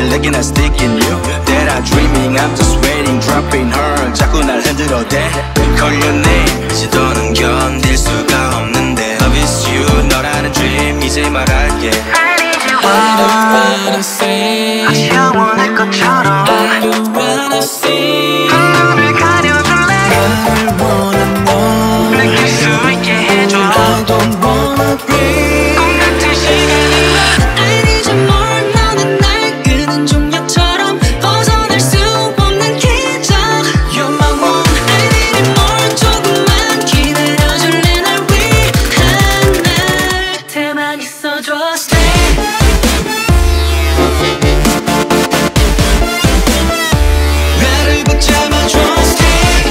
내게 난 stick in you That I'm dreaming I'm just waiting dropping her 자꾸 날 흔들어대 Call your name 시도는 견딜 수가 없는데 Love is you 너라는 dream 이제 말할게 I don't wanna say 아직 영원할 것처럼 I don't wanna see 눈을 가려줄래 나를 원한 너 느낄 수 있게 해줘 I don't wanna breathe 꿈 같은 시간이 I need you more 너는 날 끄는 종려처럼 벗어날 수 없는 기적 You're my one I need you more 조금만 기다려줄래 날 위한 날 곁에만 있어줘 Stay 나를 붙잡아줘 Stay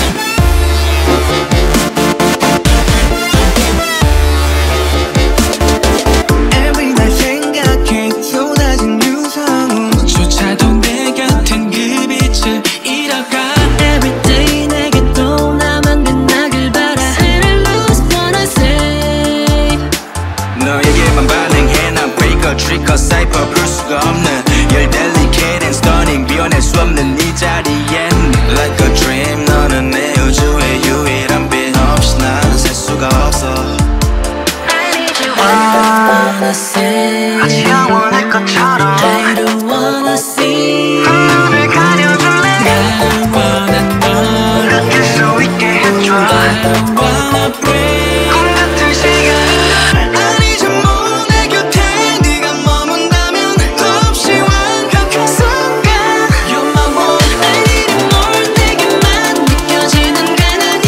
Every 날 생각해 쏟아진 유성조차도 내 곁엔 그 빛을 잃어가 Every day 내게 또 나만 빛나길 바라 Say I lose what I say 너에게만 반응해 난 breaker, trigger, cipher 풀 수가 없는 You're delicate and stunning 비워낼 수 없는 이 자리엔 Like a dream 너는 내 우주의 유일한 빛 없이 나는 살 수가 없어 I need you wanna say 아직 영원할 것처럼 I don't wanna see 눈을 가려줄래 나를 원한 너 느낄 수 있게 해줘 I don't wanna breathe 꿈 같은 시간이 I need you more 내 곁에 네가 머문다면 없이 완벽한 순간 You're my one I need you more 내게만 느껴지는 가난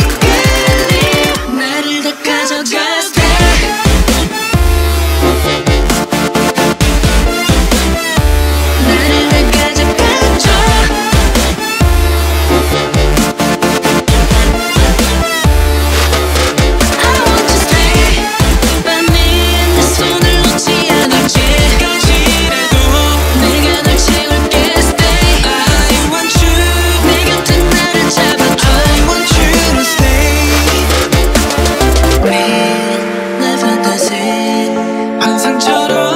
이끌림 나를 다 가져가 Stay 나를 다 가져가줘 I want you stay by me 내 손을 놓지 않을게 까지라도 내가 널 채울게 Stay I want you 내 곁에 나를 잡아줘 I want you to stay 내 fantasy 환상처럼